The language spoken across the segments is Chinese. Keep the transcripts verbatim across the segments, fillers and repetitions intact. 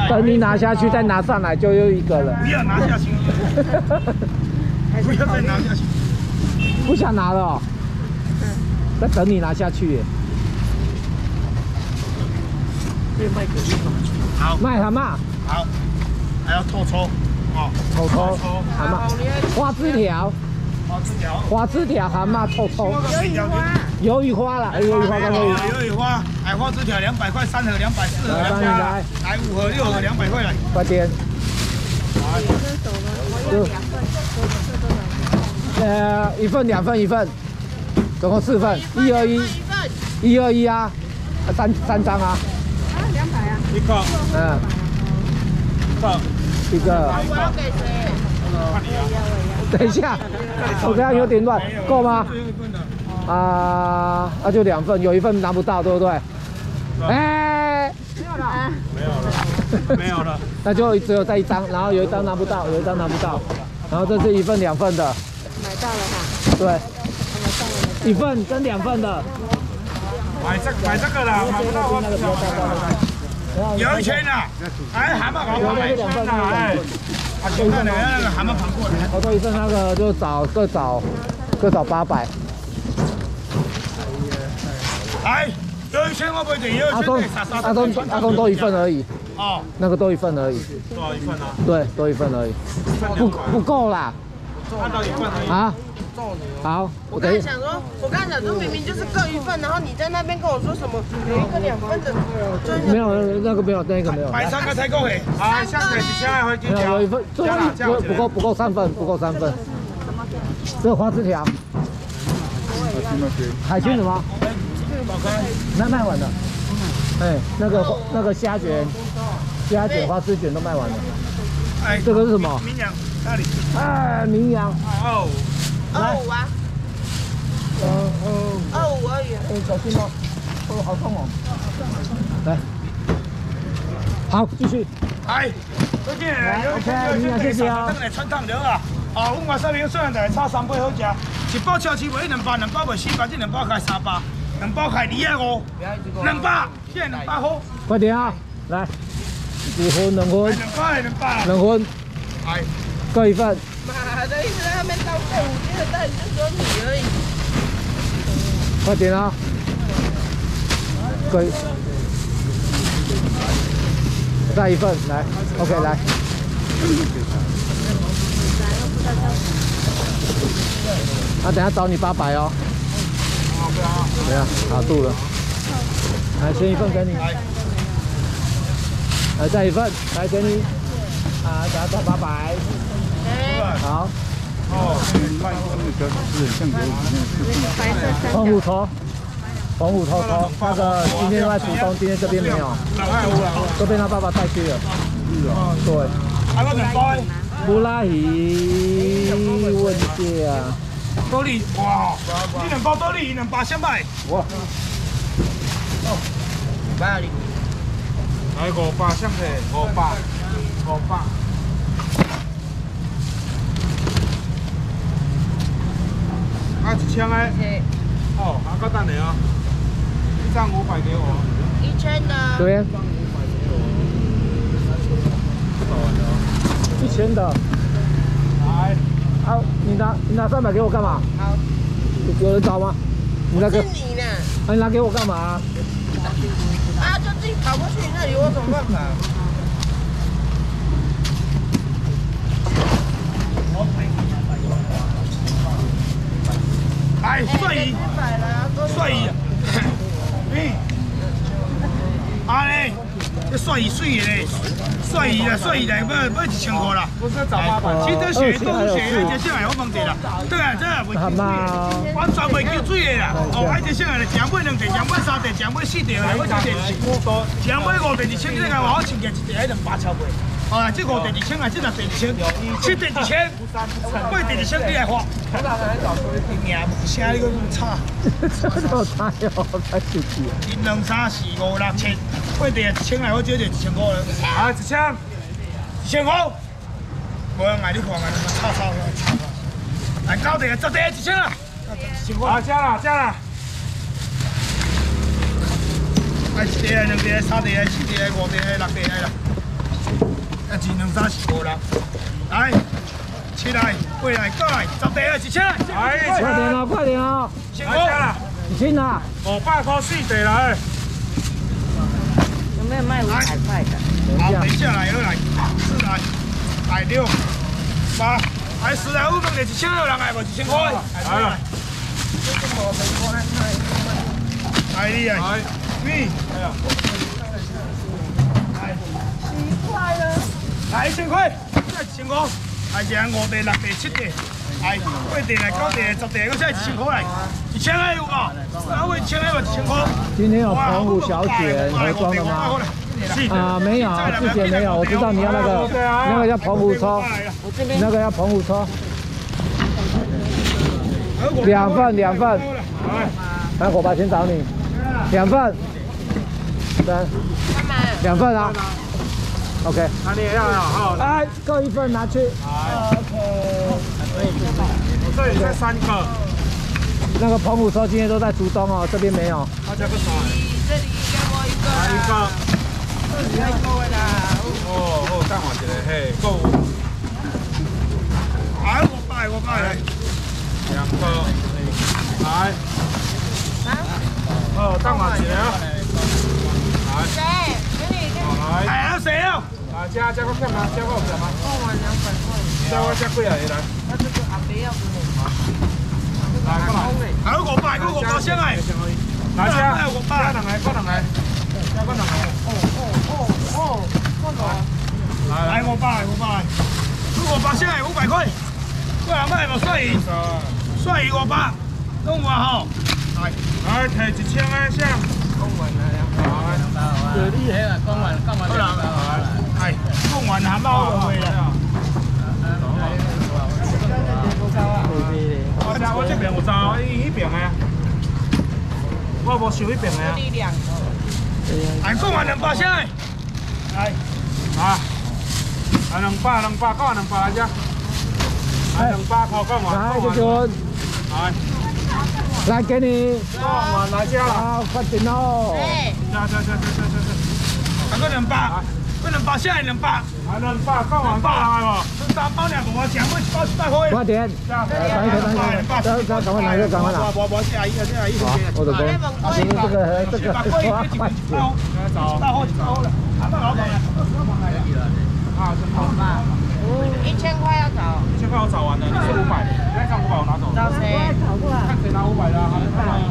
等你拿下去再拿上来就又一个了。 不要拿下去，不要再拿下去。 不想拿了哦。嗯。在等你拿下去。 好。 卖蛤蟆。 好。还要透抽。哦。 透抽。蛤蟆。花枝条。 花枝条。 花枝条蛤蟆透抽。 鱿鱼花。 鱿鱼花了，鱿鱼花刚刚有。 鱿鱼花，哎，花枝条两百块，三盒两百，四盒两百，来，来五盒六盒两百块来。 快点。 来。我要两份， 呃，一份两份一份，总共四份，一二一，一二一啊，三三张啊。 啊，两百啊。 一个。 嗯。 一个。 一个。 我要给谁？ 等一下，我这样有点乱，够吗？啊，那就两份，有一份拿不到，对不对？哎， 没有了， 没有了，没有了， 那就只有这一张，然后有一张拿不到，有一张拿不到，然后这是一份两份的。 买到了哈。 对，一份跟两份的。 买这买这个啦，买不到我。有一圈啦，哎，蛤蟆搞买一圈啦，哎，啊，现在那个那个蛤蟆跑过来。 我这一份那个就找各找各找八百。 来，有一圈我不一定，有一圈可以杀杀。 阿东阿东多一份而已。 哦， 那个多一份而已。 多少一份啊？ 对，多一份而已。不不够啦。 按照一份而已。 啊？好， 我刚才想说，我刚才想说明明就是各一份，然后你在那边跟我说什么有一个两份的， 没有那个没有那个没有。 买三个才够诶。啊，下个一千块金条。 有一份，不不够不够三份，不够三份。这个花枝条。海鲜什么？那卖完了。哎，那个那个虾卷、虾卷、花枝卷都卖完了。哎，这个是什么？ 名扬那里。 哎，名扬。 哦。 二五啊。 呃呃。 二五而已。 哎，小心哦。哦，好痛哦。来。好，继续。 来，再见。OK，名扬谢谢啊。等来穿烫了啊。哦，阮话说明虽然就炒三杯好食，一包超市卖两百，两包卖四百，这两包开三百，两包开二啊五，两百，现在两百好。 快点啊，来，五分两分， 两百两百， 两分， 哎， 各一份。 妈的，一直在那边倒废五斤的蛋，就只有你而已。 快点啊，各一，再一份，来 ，OK， 来。那、啊、等下找你八百哦。怎样？卡住了。来，先一份给你。来，再一份，来给你。啊，等下找八百。好。哦。澎湖头，澎湖头头，那个今天在浦东，今天这边没有。都被他爸爸带去了。对。 还有两包。 布拉鱼问价。 多利哇！你两包多利，两百三百。哇！哦，五百哩。来五百上去，五百，五百。啊，一千个。哦，还够等你啊！一张五百给我。 一千的。 对。一千的。来。啊，你拿你拿三百给我干嘛？ 好。 有人找吗？你拿给。 是你呢？ 啊，你拿给我干嘛？ 啊，就自己跑过去那里，我有什么办法？ 来，帅姨，帅姨，嗯，啊嘞，这帅姨水的嘞，帅姨啦，帅姨来要要一千块啦。不是找八百，其实血都是血，而且上来我问题啦，对啊，这袂记水的，完全袂记水的啦。哦，而且上来强买两地，强买三地，强买四地，来买一地是强买五地二千，你来话我亲家一地还两百超过。啊，这五地二千啊，这六地二千，七地二千，八地二千你来花。命无声，你个差。 这么差哟，太生气了。 一两三四五六七，八地一千来，我少就一千五了。啊，一千，一千五。无人爱你看啊，差差差差。来九地啊，十地一千啊。一千五。啊，加啦加啦。啊，一地啊，两地啊，三地啊，四地啊，五地啊，六地啊啦。 啊，一两三四五六，来，七来，八来，九来，十地啊，一千来， 快点啊，快点啊！ 辛苦啦， 你听啊， 五百块四地来。 有没有卖五百块的？ 好，等一下来，又来，四来，来六，八，来十来五分的一千二，人来无一千块，来来。来你来，你，奇怪了，来一千块，再一千块，来这样五地、六地、七地，来八地、来九地、十地，我再一千块来，一千二有无？啊，我一千二，一千块。 今天有澎湖小卷盒装的吗？啊，没有，之前没有。我知道你要那个，那个要澎湖抽，那个要澎湖抽。两份，两份。来，伙伴先找你。两份。三。两份啊。OK。 那你也要啊？好。 来，各一份拿去。OK。 我这里才三个。 那个澎湖抽今天都在竹东哦，这边没有。 他这个啥？ 这里给我一个。 来一个。 这里太多了。 哦，好，等我一下，嘿，够。哎，我拜，我拜来。两个。来。 啊？ 哦，等我一下。来。 谁？给你给你。 来。哎呀，谁啊？啊，加加个片吗？加个片吗？ 购完两百块。 加我加几啊？来。 那这个阿伯要给你。 来，过来。还有五百，个五百先来。来加，还有五百。加两个，加两个。加个两个。哦哦哦哦，看到。来来，五百，五百。个五百先来五百块。过来买无帅鱼？帅鱼五百，拢有啊吼。来，来摕一千个箱。讲完了两百。对，你迄个讲完，讲完两百。哎，讲完还冇话啦。我我这边有招，伊迄边的，我无收迄边的啊。哎，讲完两百先，来，啊，啊两百两百，讲两百来只，啊两百块讲完， 来，这个， 来， 来给你， 讲完来只啦， 好，快点哦。 加加加加加加加，啊个两百，个两百先两百，啊两百讲完百来无？三包两个我讲，我一包一百块。 快点，来，等一下，等一下，等等，赶快拿，赶快拿。 我我这阿姨，这阿姨。好， 我的哥，这个这个这个，快快点。 大货大货了，俺们老板，啊，真好。 一千块要找。 一千块我找完了，你是五百，那张五百我拿走。 找谁？ 看谁拿五百的，好，看来。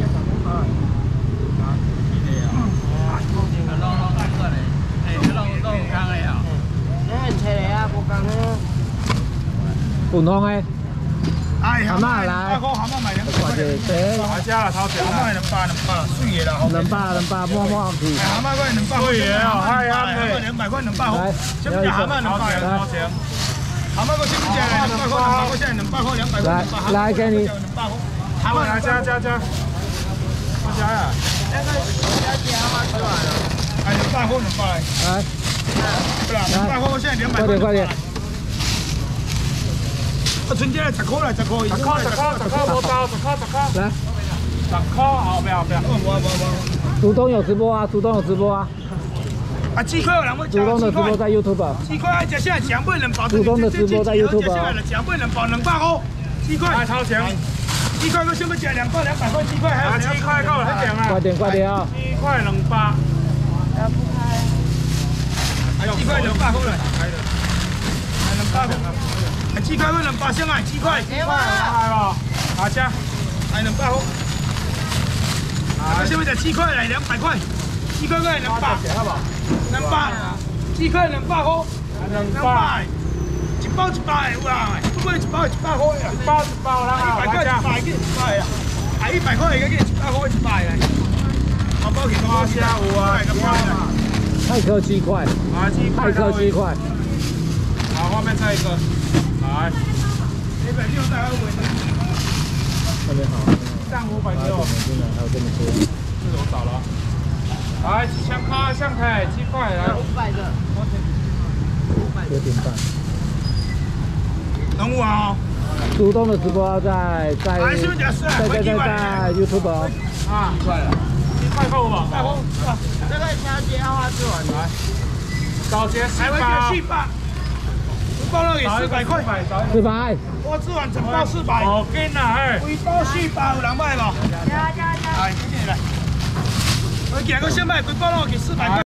普通的。 哎， 蛤蟆来， 蛤蟆买两百块。 对， 大家啦，掏钱啦。两百两百，水的啦。 两百两百，摸摸皮。 蛤蟆块两百。水的哦，嗨嗨的。两百块两百好。先不讲蛤蟆两百，掏钱。蛤蟆个先不讲两百块，两百块现在两百块，两百块。 来来给你。 蛤蟆来加加加。我加呀。那个加加蛤蟆吃完了。哎，两百块两百。 来。 对啦，两百块我现在两百块。 快点快点。 我春节十块啦，十块，十块，十块，十块，无包，十块，十块。 来， 十块，后边后边。我我我。 竹东有直播啊，竹东有直播啊。 啊，鸡块有人会吃。 竹东的直播在 YouTube。 鸡块爱食现在强不能包。 竹东的直播在 YouTube。 强不能包两百块。鸡块。来掏钱。鸡块我先不讲两块两百块鸡块，还有鸡块够了，还点啊。 快点快点啊！ 鸡块两百。要不开。还有鸡块两百块了，开的。还两百块。鸡块会两百先来，鸡块，鸡块来哦，大家，来两百块。啊，现在鸡块来两百块，鸡块来两百，两百，鸡块两百块，两百，一包一百有啦，不过一包一百块啊，一包一包啦，一百块一百个一百啊，啊一百块一个一百块一百来，好包起包起啊，有啊，两百啦。 泰克鸡块， 啊鸡块， 泰克鸡块， 好，后面再一个。来，一百六再二尾的， 那边好， 上五百六， 还有这么多， 这个我找了，来几千块，相台七块，来五百个， 九点半， 能啊？ 竹东的直播在在在在在在 YouTube 哦， 啊，七块了，七块够吧？ 这个小姐要花枝丸来， 小姐四百，四百， 包了给四百块。 四百。 我吃完整包四百。 好跟呐，哎。 规包四百有人买无？ 加加加。 哎，今天来。我今个先卖，规包了给四百块。